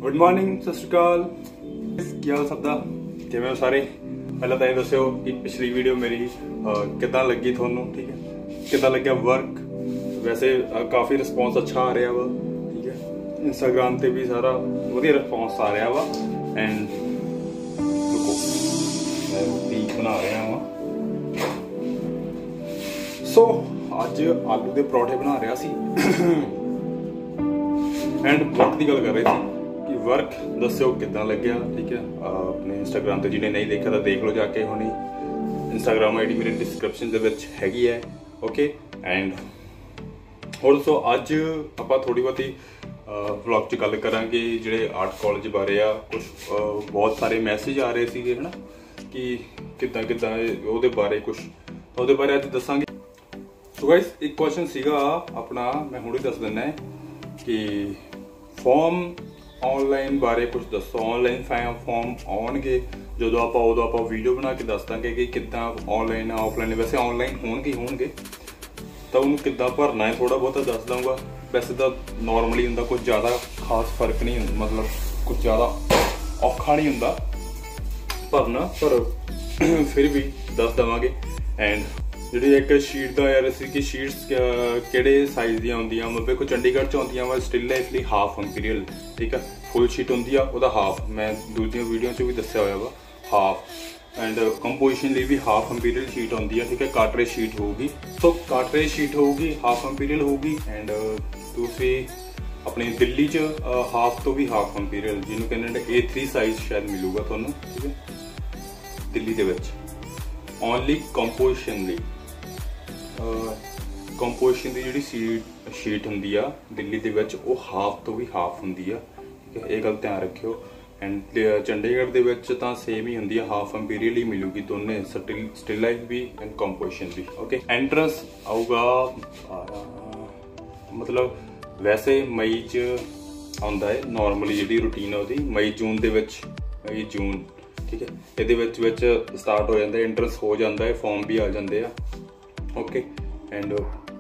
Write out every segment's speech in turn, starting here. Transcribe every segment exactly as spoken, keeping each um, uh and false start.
Good morning, सत श्री अकाल। क्या हाल सब दा, किवें हो सारे? पहला तो ये दस्यो कि पिछली वीडियो मेरी कितना लगी थोनू, ठीक है, कितना लग्या वर्क। वैसे काफ़ी रिस्पॉन्स अच्छा आ रहा वा, ठीक है, इंस्टाग्राम ते भी सारा वधिया रिस्पॉन्स आ रहा वा। एंड रुको मैं रोटी बना रहा वा। सो अज आलू के परौठे बना रहा सी एंड वर्क की गल कर रहे थे कि वर्क दस्यो कितना लग्या, ठीक है। अपने इंस्टाग्राम तो जिन्हें नहीं देखा तो देख लो जाके, होनी इंस्टाग्राम आई डी मेरे डिस्क्रिप्शन के विच हैगी है, ओके। एंड और दोस्तों अज आप थोड़ी बहुत व्लॉग च गल करांगे जिहड़े आर्ट कॉलेज बारे आ। कुछ बहुत सारे मैसेज आ रहे थे है ना कि किदां किदां उहदे बारे कुछ उहदे बारे अज दसांगे। सो गाइस एक क्वेश्चन सीगा अपना, मैं हुणे दस दिना है कि फॉर्म ऑनलाइन बारे कुछ दसो। ऑनलाइन फॉर्म आउणगे जो आप उदों आप वीडियो बना के दस देंगे कि कितना ऑनलाइन ऑफलाइन, वैसे ऑनलाइन होणगे होणगे तो उन्होंने कितना भरना है थोड़ा बहुत दस दूंगा। वैसे तो नॉर्मली होंगे, कुछ ज़्यादा खास फर्क नहीं, मतलब कुछ ज़्यादा औखा नहीं होंगे भरना, पर फिर भी दस देवांगे। एंड जी एक शीट का यार सी कि शीट्स किहड़े साइज़ दी आउंदियां, मतलब कोई चंडीगढ़ च आउंदियां वा स्टिल लाइफ लई हाफ इंपीरियल, ठीक है। फुल शीट होंदी आ उहदा हाफ, मैं दूसरी वीडियो च भी दस्सिया होया वा हाफ। एंड कंपोजिशन लिए भी हाफ इंपीरियल शीट आउंदी है, ठीक है। कार्टरेज शीट होगी, सो कार्टरेज शीट होगी, हाफ इंपीरियल होगी। एंड दूसरी अपने दिल्ली च हाफ तो भी हाफ इंपीरियल जिन्होंने कहते ए थ्री साइज शायद मिलूगा तुहानूं, ठीक है, दिल्ली दे विच ओनली कंपोजिशन लई। कंपोजिशन की जी सीट शीट होंगी आ दिल्ली के विच वो हाफ तो भी हाफ होंगी आ, ठीक है, ये गल ध्यान रखियो। एंड चंडीगढ़ के विच तां सेम ही होंगी, हाफ इंपीरियल ही मिलूगी दोनों, स्टिल स्टिल लाइफ भी एंड कंपोजिशन भी, ओके। एंट्रेंस आऊगा मतलब वैसे मई च आउंदा है, नॉर्मली जी रूटीन है वो मई जून के विच, मई जून, ठीक है, ये विच विच स्टार्ट हो जाता है, एंट्रेंस हो जाता है, फॉर्म भी आ जाते हैं, ओके। एंड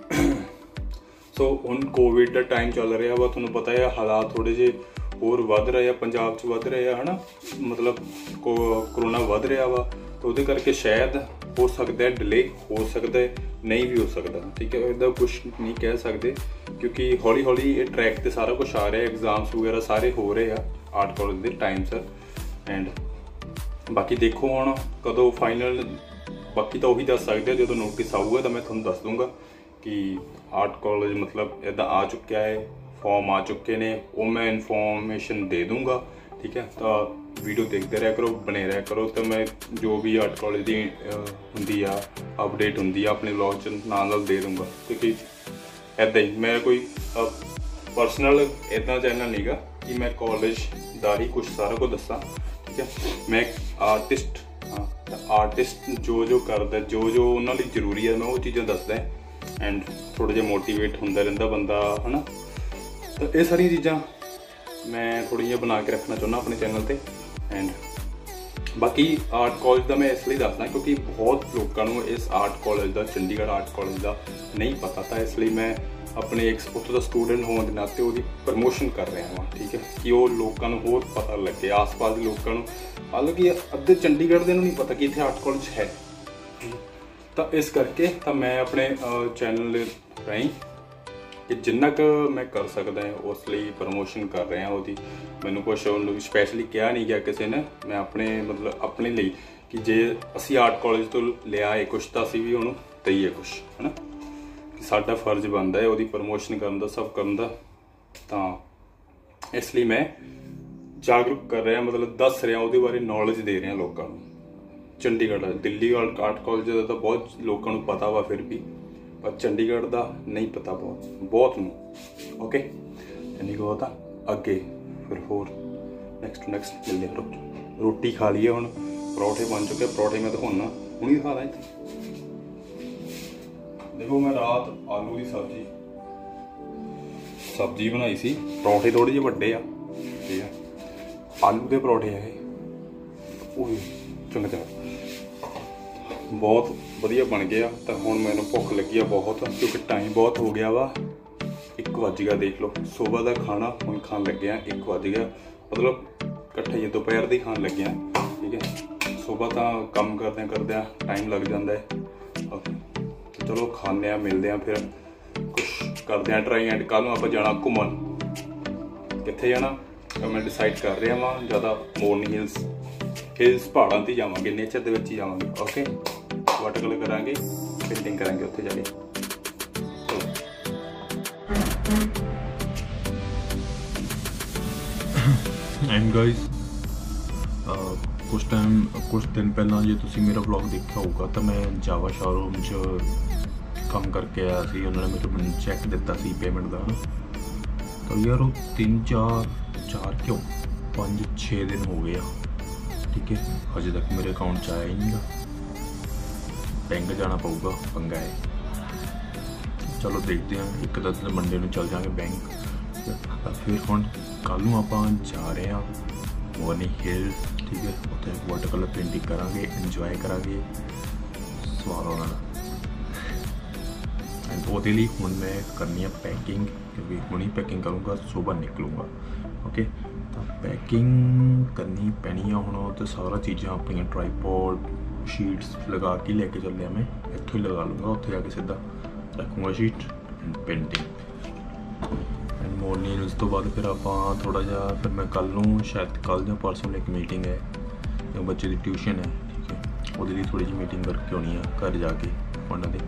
सो हुण कोविड का टाइम चल रहा वा, तुहानूं पता है हालात थोड़े जे होर वध रहे हैं, पंजाब च वध रहे हैं है ना, मतलब को करोना वध रहा वा, तो उहदे करके शायद हो सकता है डिले हो सकता है, नहीं भी हो सकता, ठीक है। इहदा कुछ नहीं कह सकते क्योंकि हौली हौली ये ट्रैक ते सारा कुछ आ रहा है, एग्जाम्स वगैरह सारे हो रहे हैं आर्ट कॉलेज के टाइम सर। एंड बाकी देखो हुण कदों फाइनल, बाकी तो वही दस सकते जो नोटिस आऊगा तो मैं थोड़ा दस दूंगा कि आर्ट कॉलेज मतलब इदा आ चुका है, फॉर्म आ चुके हैं, वो मैं इनफॉर्मेशन दे दूंगा, ठीक है। तो वीडियो देखते रहा करो, बने रहा करो, तो मैं जो भी आर्ट कॉलेज की होंगी आ अपडेट होंगी अपने ब्लॉग च नाल दे दूंगा, क्योंकि इदा ही मैं कोई परसनल इदा चैनल नहीं गा कि मैं कॉलेज का ही कुछ सारा कुछ दसा, ठीक है। मैं आर्टिस्ट आर्टिस्ट जो जो करता जो जो उन्होंने जरूरी है मैं वो चीज़ें दसदा एंड थोड़ा जिहा मोटिवेट होंदा रहिंदा बंदा है ना। तो ये सारी चीज़ां मैं थोड़ी जी बना के रखना चाहुंदा अपने चैनल पे। एंड बाकी आर्ट कॉलेज का मैं इसलिए दसदा क्योंकि बहुत लोगों को इस आर्ट कॉलेज का, चंडीगढ़ आर्ट कॉलेज का नहीं पता था, इसलिए मैं अपने एक उत्थों का स्टूडेंट होने के नाते वो प्रमोशन कर रहा हाँ, ठीक है, कि वो लोगों को होर पता लगे, आस पास के लोगों को, हालांकि अद्धे चंडीगढ़ के नहीं पता कि इतने आर्ट कॉलेज है। तो इस करके तो मैं अपने चैनल राही कि जिन्ना क मैं कर सकता है उसलिए प्रमोशन कर रहा वो। मैनू कुछ स्पैशली कहा नहीं गया किसी ने, मैं अपने मतलब अपने लिए कि जे असी आर्ट कॉलेज तो लिया है कुछ तो असी भी उन्होंने दईए कुछ, है ना, साडा फर्ज बनता है वो प्रमोशन करने का, सब करने का। तो इसलिए मैं जागरूक कर रहा, मतलब दस रहा वो बारे नॉलेज दे रहा लोगों को। चंडीगढ़ दिल्ली आर्ट कॉलेज का तो बहुत लोगों को पता वा, फिर भी पर चंडीगढ़ का नहीं पता बहुत बहुत नूं, ओके। यानी कि वो तो अगे फिर होर नैक्सट नैक्सट मिलते हैं। रोटी खा ली है हुण, परौठे बन चुके, परौठे मैं दिखाना हुणी दिखा दा इत्थे। देखो मैं रात आलू की सब्जी सब्जी बनाई सी, परौठे थोड़े जे वड्डे आ, ठीक है, आलू के परौठे है चंगा चंगा बहुत वधिया बन गया। तो हुण मैनूं भुख लगी है बहुत, क्योंकि टाइम बहुत हो गया वा, एक वज गया, देख लो सुबह का खाना हुण खाण लगे एक वज गया। मतलब इकट्ठे ही दोपहर दी खान लगे हैं, ठीक है। सुबह तो काम करदे करदे टाइम लग जाता है, तो चलो खाने मिलते हैं, फिर कुछ करते हैं ट्राई। एंड कल आप जाना घूमन, कित्थे जाना मैं डिसाइड कर रहा वहाँ, ज़्यादा मोरनी हिल्स हिल्स पहाड़ों से जावांगे, नेचर के ही जावांगे। ओके, वाटर कलर करांगे, पेंटिंग करांगे उत्थे जाके। एंड गाइस कुछ टाइम कुछ दिन पहला जो तुसी मेरा ब्लॉग देखा होगा तो मैं जावा शोरूम च काम करके आया सी। उन्होंने मेरे मैंने चैक दिता सी पेमेंट का, तो यार वो तीन चार चार क्यों पाँच छे दिन हो गए, ठीक है, अजे तक मेरे अकाउंट च आया ही नहीं। बैंक जाना पऊगा, पंगा है। चलो देखते हैं, एक दस मंडे में चल जाएंगे बैंक। फिर हम कल आप जा रहे हैं मोरनी हिल्स, ठीक है, उत्थे वाटर कलर पेंटिंग करांगे, इंजॉय करांगे, स्वाद आना। एंड वो लिए हूँ मैं करनी है पैकिंग, क्योंकि हूँ ही पैकिंग करूँगा, सुबह निकलूँगा। ओके, तो पैकिंग करनी पैनी है हूँ। तो सारा चीज़ा अपन ट्राईपॉड शीट्स लगा के लेके चल रहा, मैं इतों ही लगा लूँगा, उत्थे जाके सीधा रखूँगा sheet and painting. And morning उस तो बाद फिर आप थोड़ा जा, फिर मैं कल नूं शायद कल या परसों एक मीटिंग है, जो बच्चे की ट्यूशन है, ठीक है, वो लिए थोड़ी जी मीटिंग करके आनी है घर जाके उन्होंने।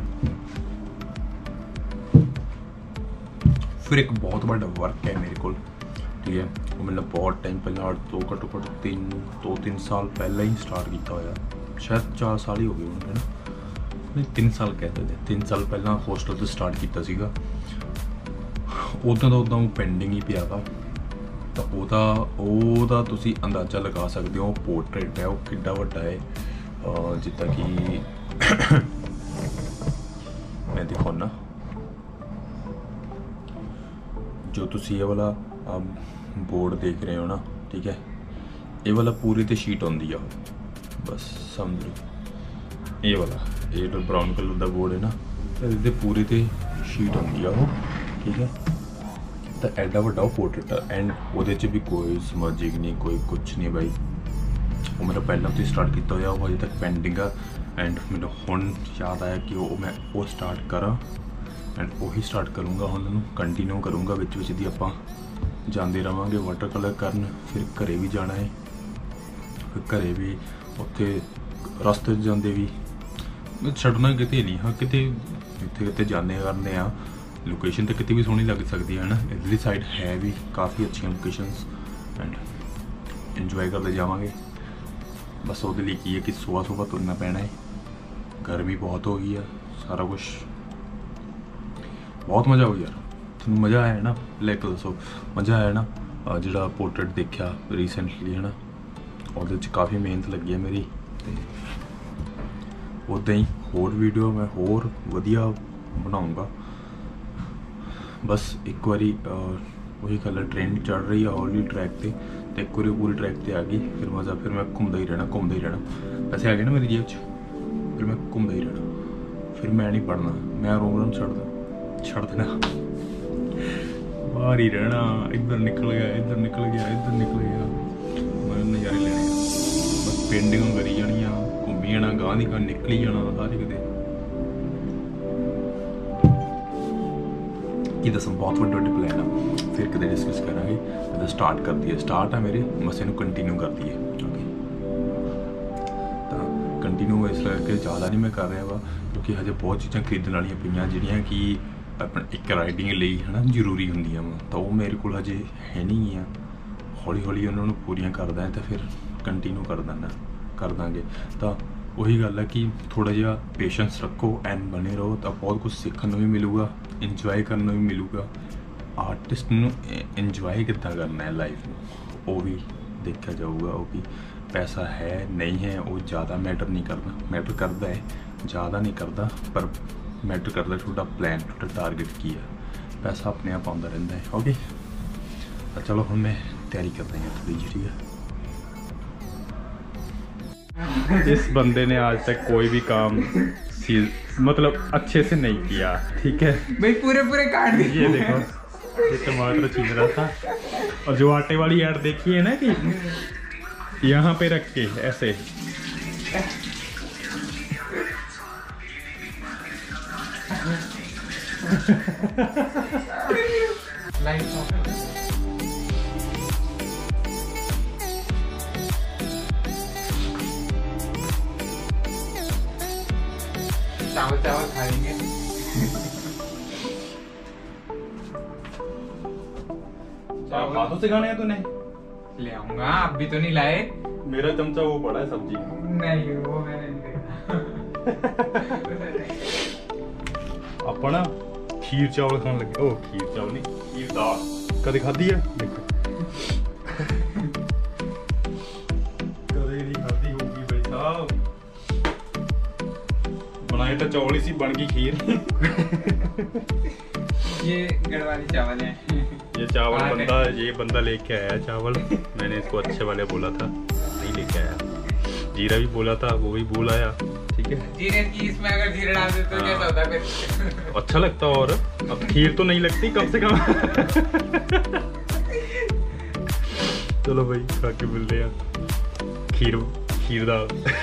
फिर एक बहुत बड़ा वर्क है मेरे को, ठीक है, वो मतलब बहुत टाइम पहले दो घट्टो घट्ट तीन दो तीन साल पहले ही स्टार्ट किया होया, शायद चार साल ही हो गए उन्होंने ना, नहीं तीन साल कहते थे, तीन साल पहला होस्टल तो स्टार्ट किया सीगा। उदा तो उदा पेंडिंग ही पिया था, तो ओदा ओदा तुसी अंदाजा लगा सकते हो। पोर्ट्रेट है वो किड्डा वड्डा है, जिदा कि मैं दिखाना, जो तुसी ये वाला बोर्ड देख रहे हो ना, ठीक है, ये वाला पूरी तो शीट आती है, बस समझ लो ये वाला ये तो ब्राउन कलर का बोर्ड है ना, तो ये पूरी तो शीट आती है वो, ठीक है। तो एडा वड्डा पोर्ट्रेट एंड वो भी कोई समझिक नहीं, कोई कुछ नहीं भाई। वो मेरा पहला तो स्टार्ट किया हुआ, वो अजे तक पेंडिंग है। एंड मैंने हुण याद आया कि वो मैं वो स्टार्ट करा, एंड वही स्टार्ट करूँगा, उन्होंने कंटिन्यू करूँगा, विच विच दी आपां जाते रहेंगे वाटर कलर करन। फिर घरे भी जाना है, फिर घरे भी उत्थे रस्ते जाते भी छड्डना किते नहीं, हाँ किते इत्थे किते जाने करने आ, लोकेशन तो कितनी भी सोहनी लग सकती है ना। इधरली साइड है भी काफ़ी अच्छी लोकेशंस, एंड इंजॉय करते जावांगे। बस वो लिए की है कि सुबह सुबह तुरना पैना है, गर्मी बहुत हो गई है, सारा कुछ बहुत मज़ा हो यार। तुम मज़ा आया ना, लाइक दसो मज़ा आया ना। जो पोर्ट्रेट देखा रीसेंटली है ना, वो काफ़ी मेहनत लगी है मेरी। उदा ही होर वीडियो मैं होर वधिया बनाऊँगा। बस एक बारी वही कलर ट्रेंड चढ़ रही है हौली ट्रैक पे, तो एक बारी पूरी ट्रैक पे आ गई, फिर मज़ा, फिर मैं घूमता ही रहना घूमता ही रहना। पैसे आ गए ना मेरी जेब च, फिर मैं घूमता ही रहना, फिर मैं नहीं पढ़ना, मैं रोम छड़ छड़ देना, बाहर ही रहना। इधर निकल गया इधर निकल गया इधर निकल गया, मैं नज़ारे लेने, बस पेंटिंग करी जानी, घूमी जाना, गांह दी गांह निकली जाना सारे किते। कि दस बहुत वड्डे वड्डे प्लान है, फिर कदे डिस्कस करांगे। मैं स्टार्ट कर दिए, स्टार्ट है मेरे, बस इनू कंटिन्यू कर दिए। ओके, तो कंटिन्यू इस करके ज़्यादा नहीं मैं कर रहा वा, क्योंकि हजे बहुत चीज़ां खरीदण वालियां पईयां जिहड़ियां कि अपने एक राइडिंग लई है ना जरूरी होंदियां वा, तो वो मेरे को हजे है नहीं है। हौली हौली उन्होंने पूरियां करदा है, तो फिर कंटिन्यू कर देना कर देंगे। तो वही गल है कि थोड़ा जिहा पेशेंस रखो एंड बने रहो, तो बहुत कुछ सीखने भी मिलूगा, इंजॉय करने भी मिलूगा। आर्टिस्ट नूं इंजॉय कितना करना है लाइफ में, वो भी देखा जाऊगा। वो भी पैसा है नहीं है वो ज़्यादा मैटर नहीं करता, मैटर करता है ज़्यादा नहीं करता, पर मैटर करता थोड़ा प्लान, थोड़ा टारगेट की है। पैसा अपने आप आता रहता है। ओके, चलो हम मैं तैयारी करते हैं थोड़ी जी, ठीक है। इस बंदे ने आज तक कोई भी काम मतलब अच्छे से नहीं किया, ठीक है भाई पूरे पूरे काट दिए। ये देखो ये टमाटर छील रहा था। और जो आटे वाली ऐड देखी है ना कि यहाँ पे रख के ऐसे चावल चावल खाएंगे। हाथों से खाने हैं तूने? ले आऊंगा, आप भी तो नहीं लाए। मेरा चमचा वो पड़ा है सब्जी। नहीं वो मैंने नहीं देखा। अपना खीर चावल खाने लगे। ओ खीर चावल नहीं, खीर दाल कदे खाधी है? देखो कदे नहीं खाधी होगी भाई साहब। बनाए तो चावल ही सी, बन गई खीर। ये गढ़वाली चावल है। ये चावल बंदा ये बंदा लेके आया चावल। मैंने इसको अच्छे वाले बोला था, नहीं लेके आया। जीरा भी बोला था, वो भी बोल आया। ठीक है, जीरे की इसमें अगर जीरा डाल दे तो कैसा होता है फिर? अच्छा लगता। और अब खीर तो नहीं लगती कम से कम। चलो भाई खा के मिलते हैं। खीर खीर दाल।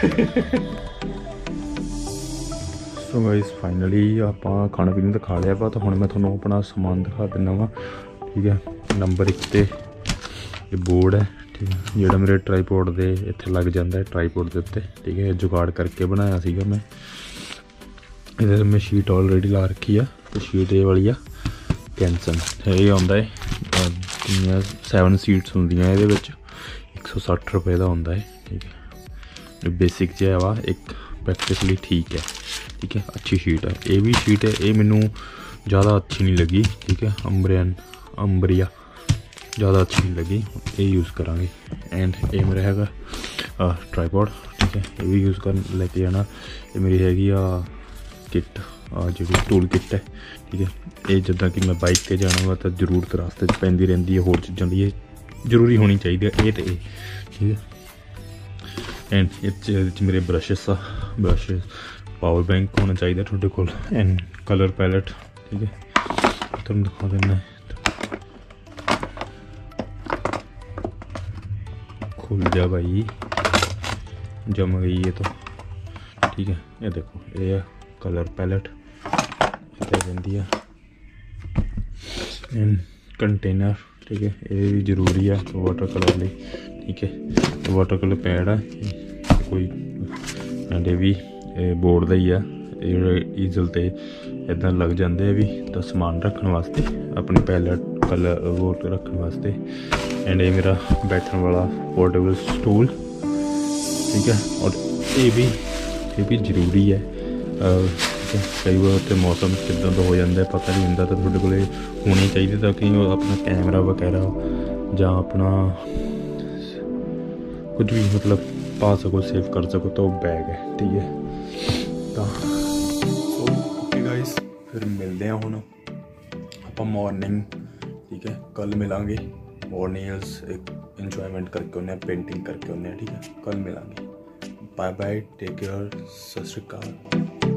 सो गाइस फाइनली ਆਪਾਂ ਖਾਣਾ ਪੀਣਾ ਤਾਂ ਖਾ ਲਿਆ ਵਾ। ਤਾਂ ਹੁਣ ਮੈਂ ਤੁਹਾਨੂੰ ਆਪਣਾ ਸਮਾਨ ਦਿਖਾ ਦਿੰਦਾ ਵਾ। ਠੀਕ ਹੈ, ਨੰਬਰ ਇੱਕ ਤੇ ਇਹ ਬੋਰਡ ਹੈ। ਠੀਕ ਹੈ, ਜਿਹੜਾ ਮੇਰੇ ਟ੍ਰਾਈਪੋਡ ਦੇ ਇੱਥੇ ਲੱਗ ਜਾਂਦਾ ਹੈ ਟ੍ਰਾਈਪੋਡ ਦੇ ਉੱਤੇ। ਠੀਕ ਹੈ, ਜੁਗਾੜ ਕਰਕੇ ਬਣਾਇਆ ਸੀਗਾ ਮੈਂ। ਇਹਦੇ ਮੈਂ ਸ਼ੀਟ ਆਲਰੇਡੀ ਲਾ ਰੱਖੀ ਆ ਤੇ ਸ਼ੀਟ ਇਹ ਵਾਲੀ ਆ ਕੈਂਸਨ। ਇਹ ਆਉਂਦਾ ਹੈ ਕਿੰਨੀਆਂ ਸੈਵਨ ਸੀਟਸ ਹੁੰਦੀਆਂ ਇਹਦੇ ਵਿੱਚ। ਇੱਕ ਸੌ ਸੱਠ ਰੁਪਏ ਦਾ ਹੁੰਦਾ ਹੈ। ਠੀਕ ਹੈ, ਬੇਸਿਕ ਜਿਹਾ ਵਾ, ਇੱਕ प्रैक्टिस लिए ठीक है। ठीक है, अच्छी शीट है। ये भी शीट है, ये मैनू ज़्यादा अच्छी नहीं लगी। ठीक है, अम्ब्रियन अम्ब्रिया ज़्यादा अच्छी नहीं लगी, ये यूज़ करांगे। एंड ये मेरा हैगा ट्राईपॉड। ठीक है, ये भी यूज़ कर लेके जाना। ये मेरी हैगी आ किट, जी टूल किट है। ठीक है, ये जिदा कि मैं बाइक पर जाना वा तो जरूरत रास्ते पैंदी रहिंदी है। होर चीज़ों की जरूरी होनी चाहिए ये तो ये। ठीक है, एंड ये मेरे ब्रशेस आ ब्रशेस पावर बैंक होना चाहिए थोड़े को। And colour palette. ठीक है, तुम दिखा देना है। खुल जा भाई, जम गई ये तो। ठीक है, ये देखो ये कलर पैलेट है। And container. ठीक है, ये भी जरूरी है वाटर कलर लिए। ठीक है, वाटर कलर पैड है कोई। एंड ये भी बोर्ड का ही है। ईजल ते इदा लग जाते भी तो समान रखने वास्ते, अपनी पैलेट कलर वो रखने वास्ते। एंड ये मेरा बैठने वाला पोर्टेबल स्टूल। ठीक है, और ये भी ये भी जरूरी है। ठीक है, कई बार तो मौसम किदा तो हो जाता है पता नहीं होंगे, तो थोड़े को होनी चाहिए ताकि अपना कैमरा वगैरह या अपना कुछ भी मतलब पा सको, सेव कर सको। तो बैग है। ठीक है, तो ओके गाइस फिर मिलते हैं हुण आप मॉर्निंग। ठीक है, कल मिलांगे मॉर्निंग एक इंजॉयमेंट करके उन्हें पेंटिंग करके उन्हें। ठीक है, कल मिलांगे। Bye bye, take care, Sat Sri अकाल।